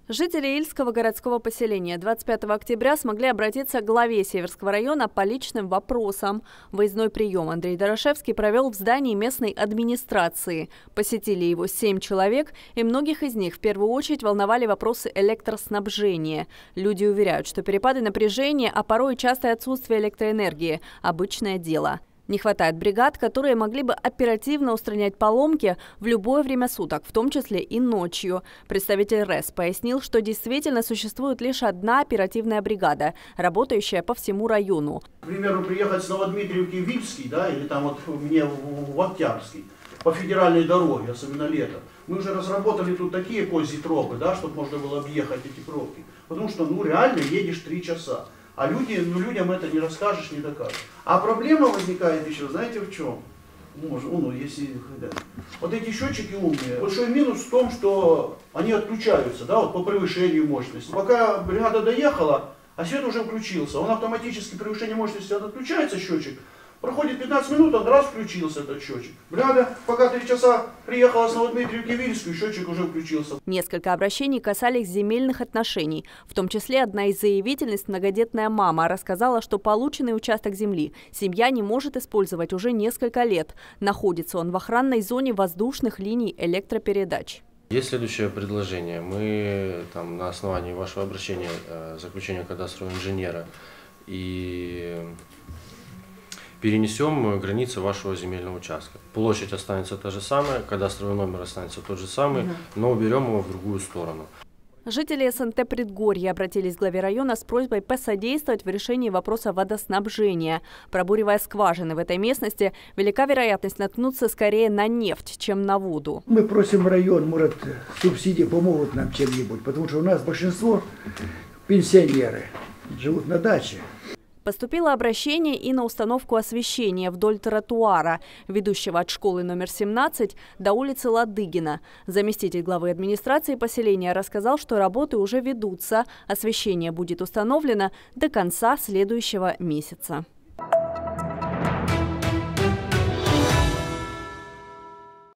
Жители Ильского городского поселения 25 октября смогли обратиться к главе Северского района по личным вопросам. Выездной прием Андрей Дорошевский провел в здании местной администрации. Посетили его 7 человек, и многих из них в первую очередь волновали вопросы электроснабжения. Люди уверяют, что перепады напряжения, а порой и частое отсутствие электроэнергии – обычное дело. Не хватает бригад, которые могли бы оперативно устранять поломки в любое время суток, в том числе и ночью. Представитель РЭС пояснил, что действительно существует лишь одна оперативная бригада, работающая по всему району. К примеру, приехать с Новодмитриевки в Ильский, да, или там вот мне в Октябрьский, по федеральной дороге, особенно летом. Мы уже разработали тут такие позитропы, да, чтобы можно было объехать эти пробки. Потому что, реально едешь 3 часа. А людям это не расскажешь, не докажешь. А проблема возникает еще, знаете, в чем? Вот эти счетчики умные. Большой минус в том, что они отключаются, да, вот по превышению мощности. Пока бригада доехала, а свет уже включился. Он автоматически, превышение мощности, отключается счетчик. Проходит 15 минут, он раз включился этот счетчик. Бригада, пока 3 часа приехала с Новодмитриевки в Ильскую, счетчик уже включился. Несколько обращений касались земельных отношений. В том числе одна из заявительниц, многодетная мама, рассказала, что полученный участок земли семья не может использовать уже несколько лет. Находится он в охранной зоне воздушных линий электропередач. Есть следующее предложение. Мы на основании вашего обращения, заключения кадастрового инженера и перенесем границы вашего земельного участка. Площадь останется та же самая, кадастровый номер останется тот же самый, но уберем его в другую сторону. Жители СНТ Предгорья обратились к главе района с просьбой посодействовать в решении вопроса водоснабжения. Пробуривая скважины в этой местности, велика вероятность наткнуться скорее на нефть, чем на воду. Мы просим район, может, субсидии помогут нам чем-нибудь, потому что у нас большинство пенсионеры живут на даче. Поступило обращение и на установку освещения вдоль тротуара, ведущего от школы номер 17 до улицы Ладыгина. Заместитель главы администрации поселения рассказал, что работы уже ведутся. Освещение будет установлено до конца следующего месяца.